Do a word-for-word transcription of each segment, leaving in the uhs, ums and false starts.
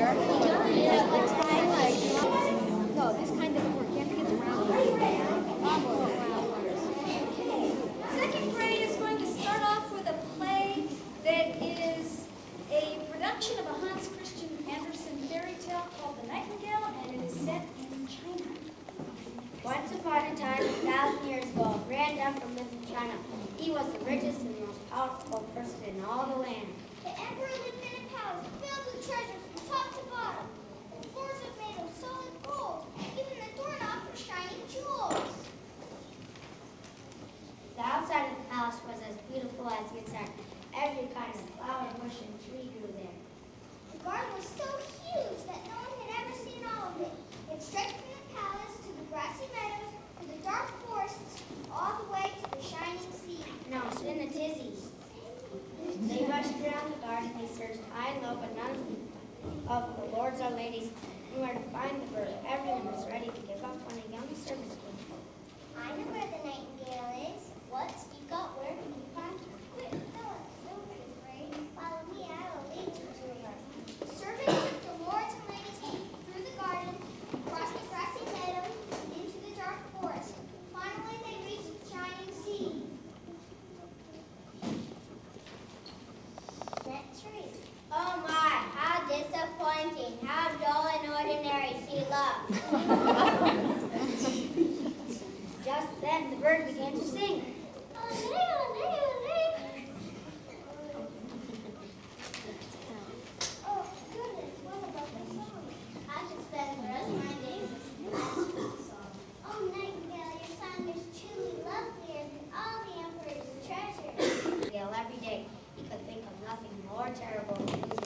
No, this kind doesn't work. You have to get the round one. Second grade is going to start off with a play that is a production of a Hans Christian Andersen fairy tale called The Nightingale, and it is set in China. Once upon a time, a thousand years ago, a grand emperor lived in China. He was the richest and most powerful person in all the land. The emperor lived in a palace filled with treasures from top to bottom. The floors were made of solid gold. Even the doorknobs were shining jewels. The outside of the palace was as beautiful as the inside. Every kind of flower, bush, and tree grew there. The garden was so huge that no one had ever seen all of it. It stretched from the palace to the grassy meadows, to the dark forests, all the way to the shining sea. No, it's in the tizzies. They rushed around the garden. They searched high and low, but none of the lords or ladies knew where to find the bird. Everyone was ready to give up when a young servant came home. I know where the nightingale is. What? Speak up. Where can you find her? Quick, Philip, don't be afraid. Follow me. I will lead you to her. The servant took the lords and ladies through the garden, across the grassy meadow, into the dark forest. Finally, they reached the shining sea. That tree. Oh my, how disappointing. How dull and ordinary she looked. Just then, the bird began to sing. Oh, goodness, what about the song? I could spend the rest of my days listening to that song. Oh, Nightingale, your song is truly lovelier than all the emperor's treasures. Every day, he could think of nothing more terrible than losing.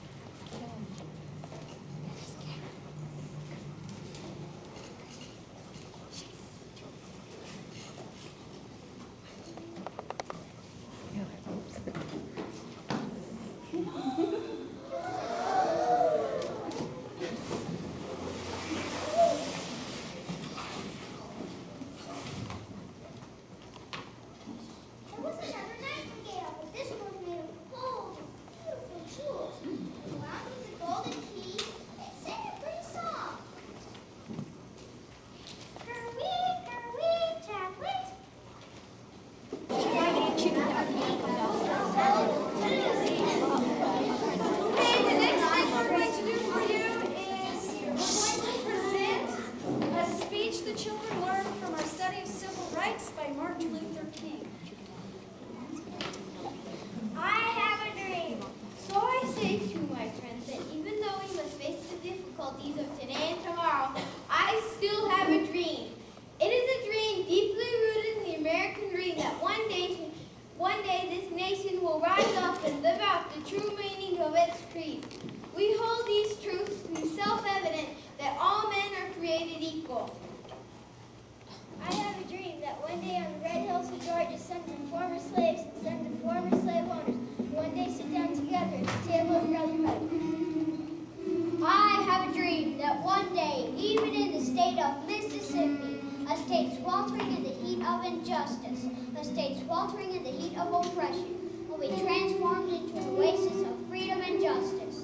There was another nightingale, but this one was made of gold and beautiful jewels. Around was a golden key. It sang a pretty song. Kerwee, kerwee, chaplet. Okay, the next thing we're going to do for you is we're going to present a speech the children learned from our study of civil rights by Martin Luther King. I have a dream. So I say to my friends that even though we must face the difficulties of today and tomorrow, I still have a dream. It is a dream deeply rooted in the American dream that one day, one day this nation will rise up and live out the true meaning of its creed. We hold these truths to be self-evident that all men are created equal. I have a dream that one day on the red hills of Georgia, sons of former slaves and sons of former slave owners one day sit down together at the table of brotherhood. I have a dream that one day, even in the state of Mississippi, a state sweltering in the heat of injustice, a state sweltering in the heat of oppression, will be transformed into an oasis of freedom and justice.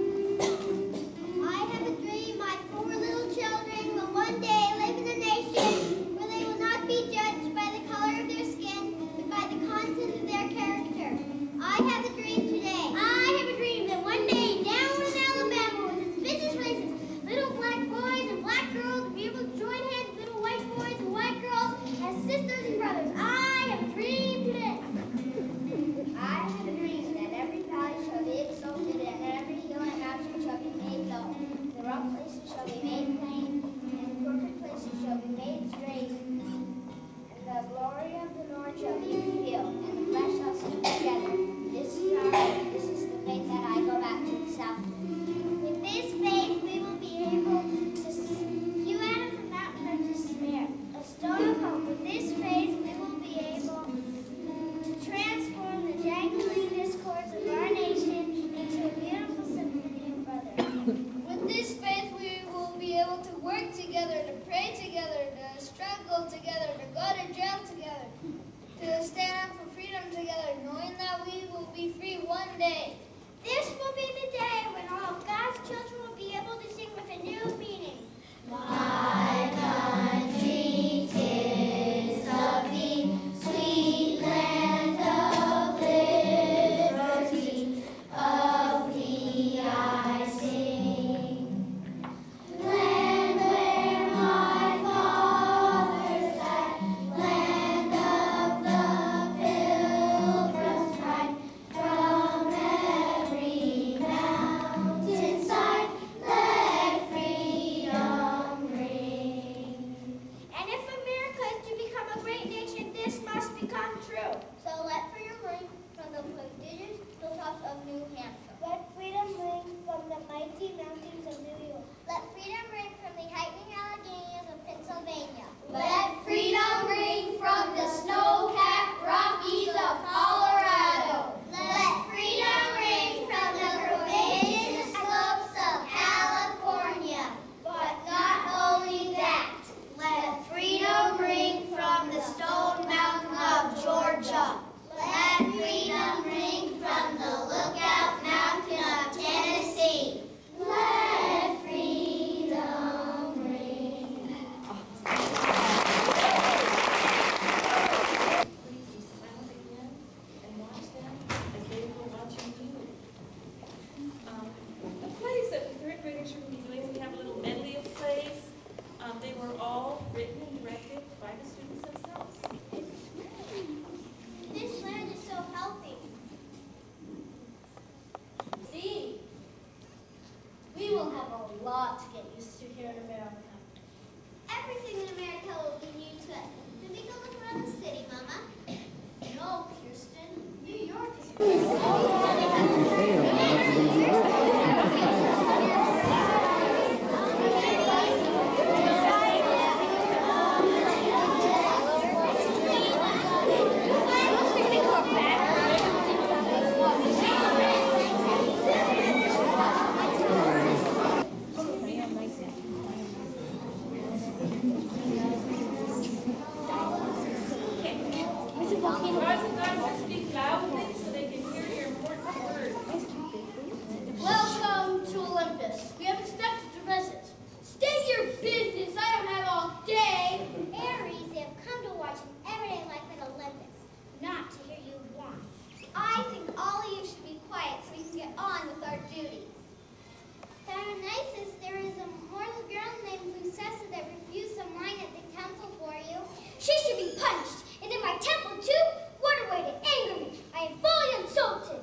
I have a dream my four little children will one day live in a nation where they will not be judged by the color of their skin, but by the content of their character. I have a dream today. I have a dream that one day down in Alabama with its vicious races, little black boys and black girls will be able to join hands with little white boys and white girls as sisters and brothers. I have a dream today. I have a dream that every valley shall be exalted and every hill and mountain shall be made low. The rough places shall be made plain and the crooked places shall be made straight. And the glory of the Lord shall be revealed and the flesh shall sleep together. This is our faith. This is the faith that I go back to the south. With this faith, we will be able to spew out of the mountain of despair a stone of hope. With this faith, we will be able to transform the jangling discords of our nation into a beautiful symphony of brotherhood. With this faith, we will be able to work together, to pray together, to struggle together, to go to jail together, to stand up for freedom together, knowing that we will be free one day. This will be the day when all of God's children will be able to sing with a new meaning. My country, 'tis of thee, sweet land of liberty, of thee I sing. Land where my fathers died, land of the pilgrim's pride, from every mountainside, let freedom ring. And if America is to become a great nation, this must become true. So let freedom ring from the prodigious hilltops of New Hampshire. Let freedom ring from the mighty mountains of New York. Let freedom ring from the heightening Alleghenies of Pennsylvania. Let freedom ring from the snow-capped Rockies of Colorado. Let freedom ring from the curvaceous slopes of California. But not only that, let freedom ring from the Stone Mountain of Georgia. Let freedom ring from the Lookout Mountain of Tennessee. Let freedom ring. Please be silent again and watch them as they will watch you. Um, the plays that the third graders are going to be doing, we have a little medley of plays. Um, they were all written and directed by the students themselves. This land is so healthy. See, we will have a lot to get used to here in America. Everything in America will be new to us. Did we go look around the city, Mama? No, Kirsten, New York is Guys and guys, speak loudly so they can hear your important words. Welcome to Olympus. We have expected to visit. State your business. I don't have all day. Aries, they have come to watch an everyday life at Olympus, not to hear you whine. I think all of you should be quiet so we can get on with our duties. Dionysus, there is a mortal girl named Lucessa that refused some wine at the temple for you. She should be punished, and in my temple too? What a way to anger me! I am fully insulted.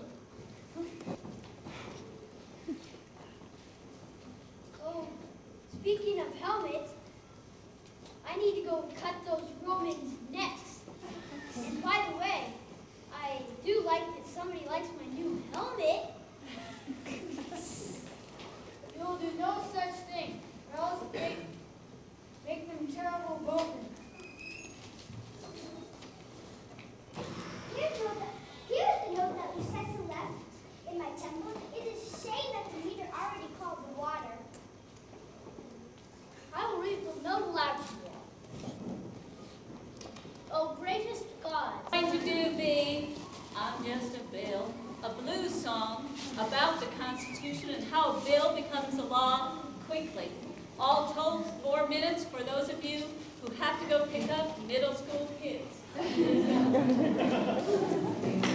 Oh, speaking of helmets, I need to go cut those Romans' necks. And by the way, I do like that somebody likes my new helmet. You'll do no such thing, or else make, make them terrible Romans. Here's, note that, here's the note that Lucessa left in my temple. It is a shame that the meter already called the water. I will read the note aloud to you all. O greatest God, Trying to do the I'm Just a Bill, a blues song about the Constitution and how a bill becomes a law quickly. All told, four minutes for those of you who have to go pick up middle school kids.